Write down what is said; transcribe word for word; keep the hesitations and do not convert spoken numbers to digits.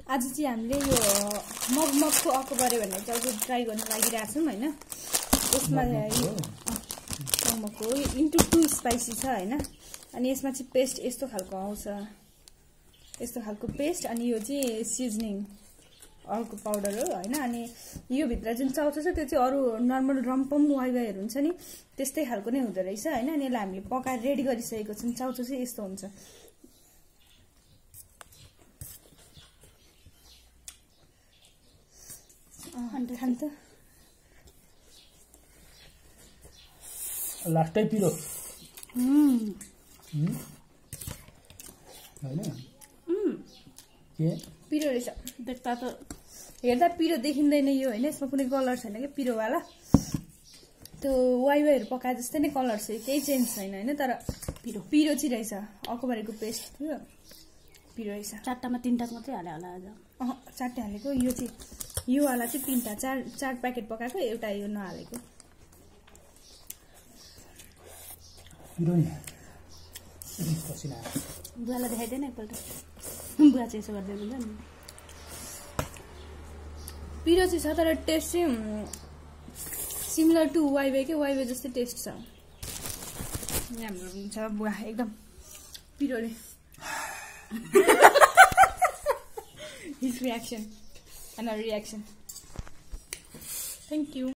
आज चाहिँ हामीले यो मगमगको अकबरे भन्ने चाउचाउ ट्राई गर्न लागिरहेको छौँ हैन। यसमा मगमगको इन्टु टू स्पाइसी छ हैन। अनि यसमा चाहिँ पेस्ट यस्तो खालको आउँछ, यस्तो खालको पेस्ट। अनि यो चाहिँ सिजनिङ अर्को पाउडर हो हैन। अनि यो भित्र जुन चाउचाउ छ त्यो चाहिँ अरू नर्मल रम्पम वाइवाईहरू हुन्छ नि त्यस्तै खालको नै हुँदो रहेछ हैन। अनि यसलाई हामीले पकाएर रेडी गरिसकेको छौँ। चाउचाउ चाहिँ यस्तो हुन्छ। खान त लास्टै पिरो हम्म हैन के पिरो रहेछ। देख्दा त हेर्दा पिरो देखिँदैन यो हैन। यसमा कुनै कलर छैन के पिरोवाला। त्यो वाइवाईहरू पकाए जस्तै नै कलर छ, केही चेन्ज छैन हैन। तर पिरो पिरो चाहिँ रहेछ। अकबरेको पेस्ट थियो पिरो रहेछ। चारटामा तीनटा मात्रै हाले होला आज। अह चारटा हालेको। यो चाहिँ यो वाला चाहिँ तीनटा चार चार प्याकेट पकाएको, एउटा यो नहालेको। पिरो नि पसिना बुवालाई देखाइदिएन एकपल्ट। बुवा चाहिँ यसो गर्दै हुन्छ नि। पिरो चाहिँ छ तर टेस्ट चाहिँ सिमिलर टु वाइवाई के वाइवाई जस्तै टेस्ट छ। राम्रो हुन्छ बुवा एकदम पिरोले। His reaction and our reaction. Thank you.